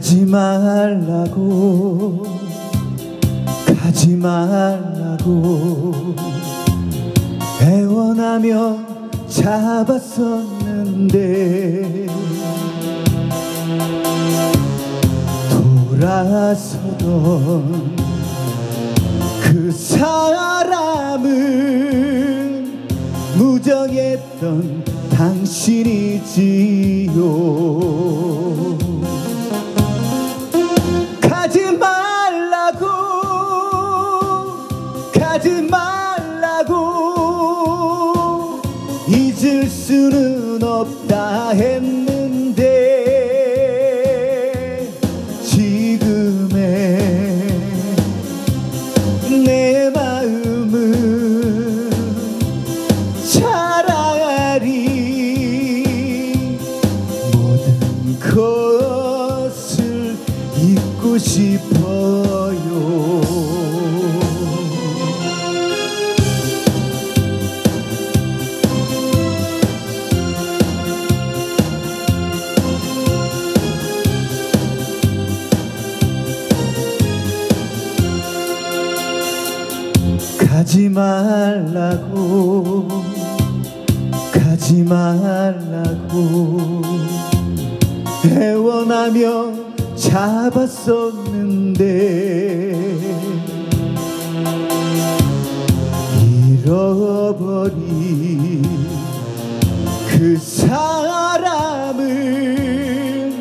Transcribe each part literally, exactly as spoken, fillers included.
가지 말라고 가지 말라고 애원하며 잡았었는데 돌아서던 그 사람은 무정했던 당신이지요. 가지 말라고 가지 말라고 잊을 수는 없다 했는데 지금의 내 마음은 차라리 모든 것을 잊고 싶어요. 가지 말라고 가지 말라고 애원하며 잡았었는데 잃어버린 그 사람을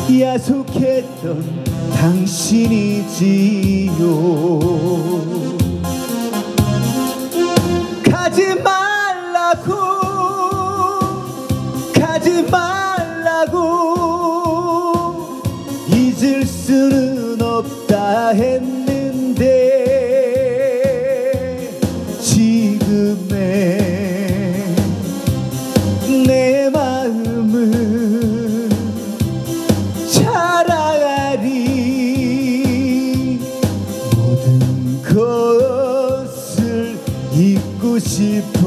야속했던 당신이지요. 가지 말라고 가지 말라고 잊을 수는 없다 했는데 지금의 내 마음은 차라리 모든 것을 잊고 싶어.